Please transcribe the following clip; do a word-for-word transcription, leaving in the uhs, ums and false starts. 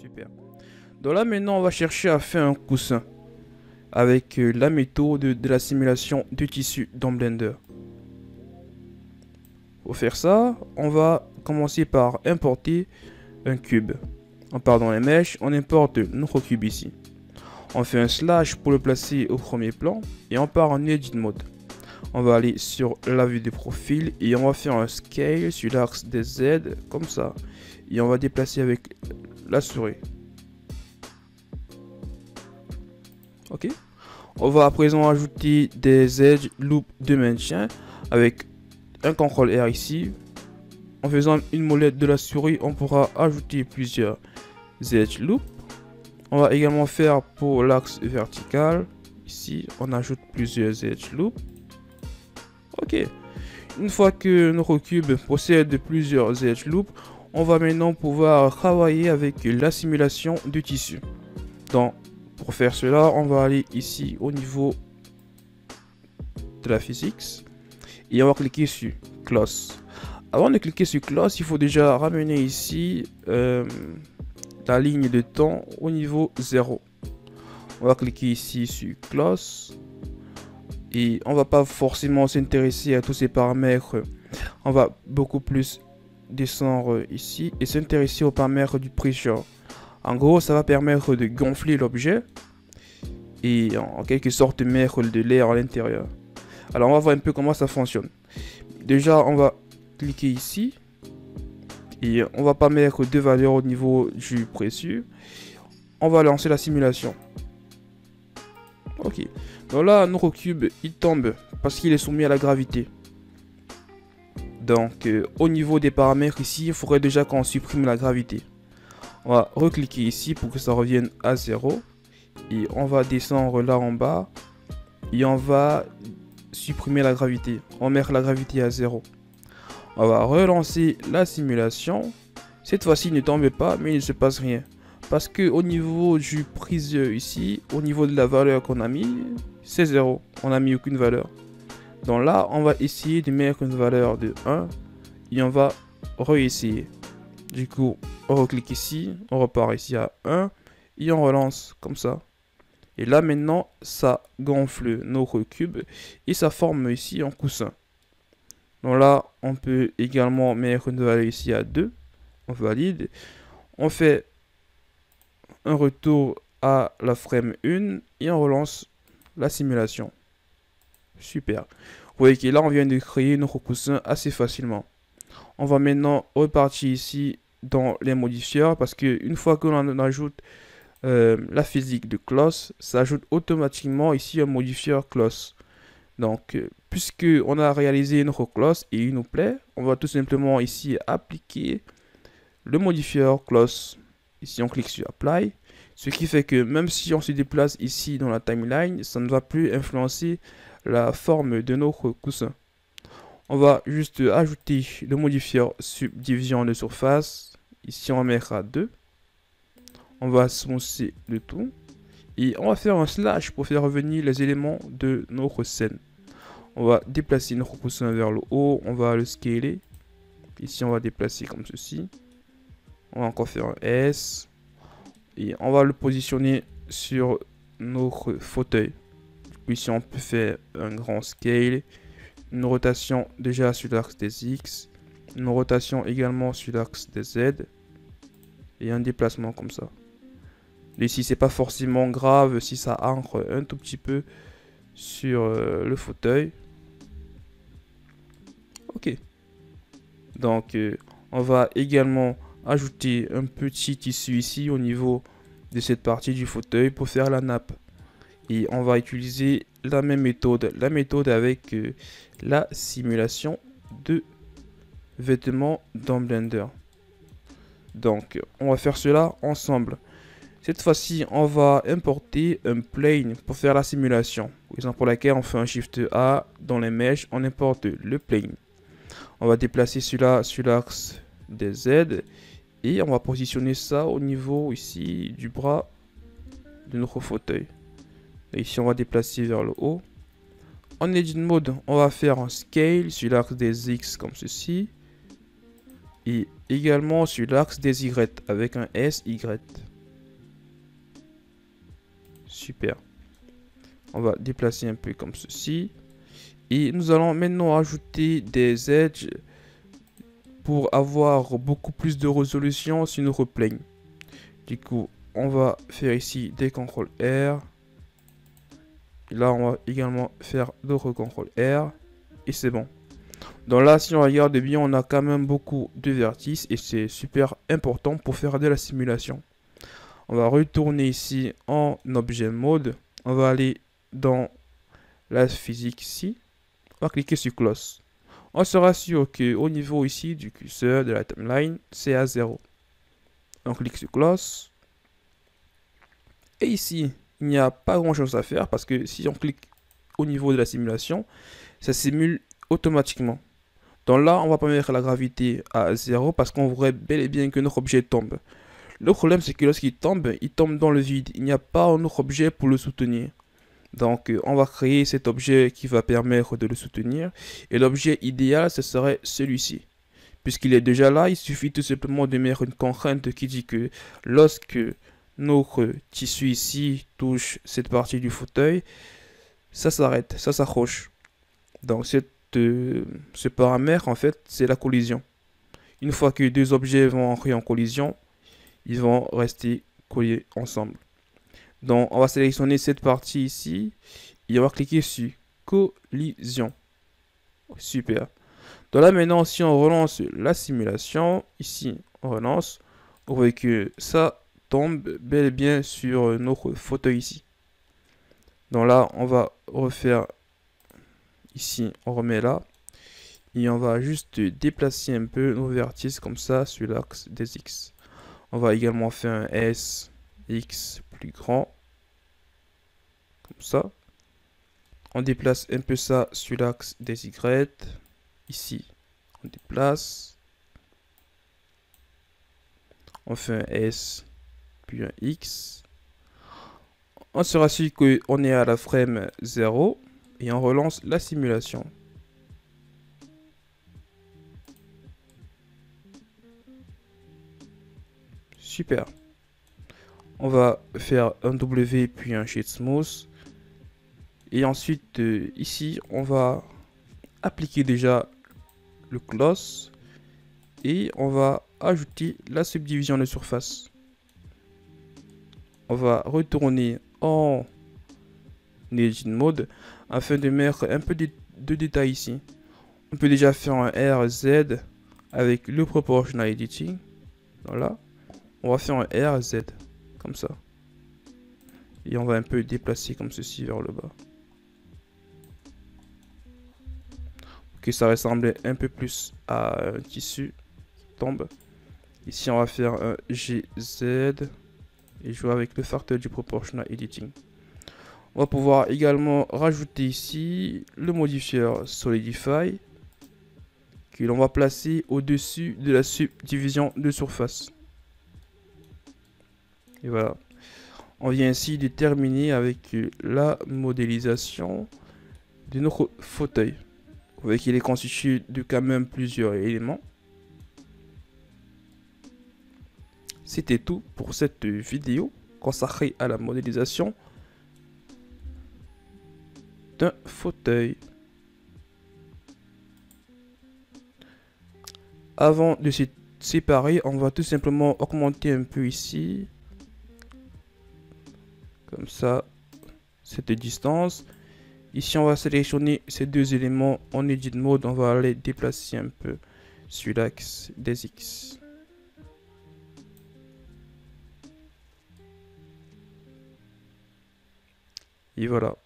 Super. Donc là maintenant on va chercher à faire un coussin avec euh, la méthode de la simulation du tissu dans Blender. Pour faire ça, on va commencer par importer un cube. On part dans les mèches, on importe notre cube ici. On fait un slash pour le placer au premier plan et on part en Edit Mode. On va aller sur la vue de profil et on va faire un scale sur l'axe des Z comme ça. Et on va déplacer avec la souris. Ok. On va à présent ajouter des edge loop de maintien avec un contrôle R ici. En faisant une molette de la souris, on pourra ajouter plusieurs edge loop. On va également faire pour l'axe vertical. Ici, on ajoute plusieurs edge loop. Ok. Une fois que notre cube possède plusieurs edge loop, on va maintenant pouvoir travailler avec la simulation du tissu. Donc, pour faire cela, on va aller ici au niveau de la physics et on va cliquer sur Close. Avant de cliquer sur Close, il faut déjà ramener ici euh, la ligne de temps au niveau zéro. On va cliquer ici sur Close et on va pas forcément s'intéresser à tous ces paramètres. On va beaucoup plus descendre ici et s'intéresser aux paramètres du pressure. En gros, ça va permettre de gonfler l'objet et en quelque sorte mettre de l'air à l'intérieur. Alors on va voir un peu comment ça fonctionne. Déjà on va cliquer ici et on va pas mettre deux valeurs au niveau du pressure. On va lancer la simulation. Ok. Donc là notre cube il tombe parce qu'il est soumis à la gravité. Donc euh, au niveau des paramètres ici, il faudrait déjà qu'on supprime la gravité. On va recliquer ici pour que ça revienne à zéro. Et on va descendre là en bas. Et on va supprimer la gravité. On va mettre la gravité à zéro. On va relancer la simulation. Cette fois-ci, il ne tombe pas, mais il ne se passe rien. Parce que au niveau du priseur ici, au niveau de la valeur qu'on a mis, c'est zéro. On n'a mis aucune valeur. Donc là, on va essayer de mettre une valeur de un. Et on va réessayer. Du coup, on reclique ici. On repart ici à un. Et on relance comme ça. Et là maintenant, ça gonfle notre cube. Et ça forme ici un coussin. Donc là, on peut également mettre une valeur ici à deux. On valide. On fait un retour à la frame un. Et on relance la simulation. Super. Vous voyez que là, on vient de créer notre coussin assez facilement. On va maintenant repartir ici dans les modifieurs. Parce qu'une fois que l'on ajoute euh, la physique de Close, ça ajoute automatiquement ici un modifieur Close. Donc, euh, puisque on a réalisé notre Close et il nous plaît, on va tout simplement ici appliquer le modifieur Close. Ici, on clique sur Apply. Ce qui fait que même si on se déplace ici dans la timeline, ça ne va plus influencer la forme de notre coussin. On va juste ajouter le modifieur subdivision de surface. Ici, on va mettre à deux. On va smousser le tout. Et on va faire un slash pour faire revenir les éléments de notre scène. On va déplacer notre coussin vers le haut. On va le scaler. Ici, on va déplacer comme ceci. On va encore faire un S. Et on va le positionner sur notre fauteuil. Ici, on peut faire un grand scale. Une rotation déjà sur l'axe des X. Une rotation également sur l'axe des Z. Et un déplacement comme ça. Ici, c'est pas forcément grave si ça ancre un tout petit peu sur euh, le fauteuil. Ok. Donc, euh, on va également ajouter un petit tissu ici au niveau de cette partie du fauteuil pour faire la nappe. Et on va utiliser la même méthode, la méthode avec euh, la simulation de vêtements dans Blender. Donc, on va faire cela ensemble. Cette fois-ci, on va importer un plane pour faire la simulation. Raison pour laquelle on fait un Shift A dans les mèches, on importe le plane. On va déplacer celui-là sur l'axe des Z et on va positionner ça au niveau ici du bras de notre fauteuil. Et ici, on va déplacer vers le haut. En Edit Mode, on va faire un Scale sur l'axe des X comme ceci. Et également sur l'axe des Y avec un S Y. Super. On va déplacer un peu comme ceci. Et nous allons maintenant ajouter des edges pour avoir beaucoup plus de résolution sur notre plane. Du coup, on va faire ici des contrôles R. Et là, on va également faire d'autres contrôles R. Et c'est bon. Donc là, si on regarde bien, on a quand même beaucoup de vertices. Et c'est super important pour faire de la simulation. On va retourner ici en objet mode. On va aller dans la physique ici. On va cliquer sur close. On sera sûr qu'au niveau ici du curseur de la timeline, c'est à zéro. On clique sur close. Et ici, il n'y a pas grand chose à faire parce que si on clique au niveau de la simulation, ça simule automatiquement. Donc là, on va pas mettre la gravité à zéro parce qu'on voudrait bel et bien que notre objet tombe. Le problème, c'est que lorsqu'il tombe, il tombe dans le vide. Il n'y a pas un autre objet pour le soutenir. Donc, euh, on va créer cet objet qui va permettre de le soutenir. Et l'objet idéal, ce serait celui-ci. Puisqu'il est déjà là, il suffit tout simplement de mettre une contrainte qui dit que lorsque notre tissu ici touche cette partie du fauteuil, ça s'arrête, ça s'accroche. Donc, cette, euh, ce paramètre, en fait, c'est la collision. Une fois que deux objets vont entrer en collision, ils vont rester collés ensemble. Donc, on va sélectionner cette partie ici et on va cliquer sur collision. Super. Donc là, maintenant, si on relance la simulation, ici, on relance, on voit que ça tombe bel et bien sur notre fauteuil ici. Donc là, on va refaire ici, on remet là. Et on va juste déplacer un peu nos vertices comme ça sur l'axe des X. On va également faire un S, X plus grand. Comme ça. On déplace un peu ça sur l'axe des Y. Ici, on déplace. On fait un S, puis un X. On se rassure qu'on est à la frame zéro. Et on relance la simulation. Super. On va faire un W puis un Sheet Smooth. Et ensuite, euh, ici, on va appliquer déjà le close. Et on va ajouter la subdivision de surface. On va retourner en Edit Mode afin de mettre un peu de, de détails ici. On peut déjà faire un R Z avec le Proportional Editing. Voilà. On va faire un R Z comme ça. Et on va un peu déplacer comme ceci vers le bas. Pour que ça ressemble un peu plus à un tissu qui tombe. Ici, on va faire un G Z et jouer avec le facteur du Proportional Editing. On va pouvoir également rajouter ici le modifieur Solidify que l'on va placer au-dessus de la subdivision de surface. Et voilà. On vient ainsi de terminer avec la modélisation de notre fauteuil. Vous voyez qu'il est constitué de quand même plusieurs éléments. C'était tout pour cette vidéo consacrée à la modélisation d'un fauteuil. Avant de se séparer, on va tout simplement augmenter un peu ici. Comme ça, cette distance. Ici, on va sélectionner ces deux éléments en Edit Mode. On va les déplacer un peu sur l'axe des X. Et voilà.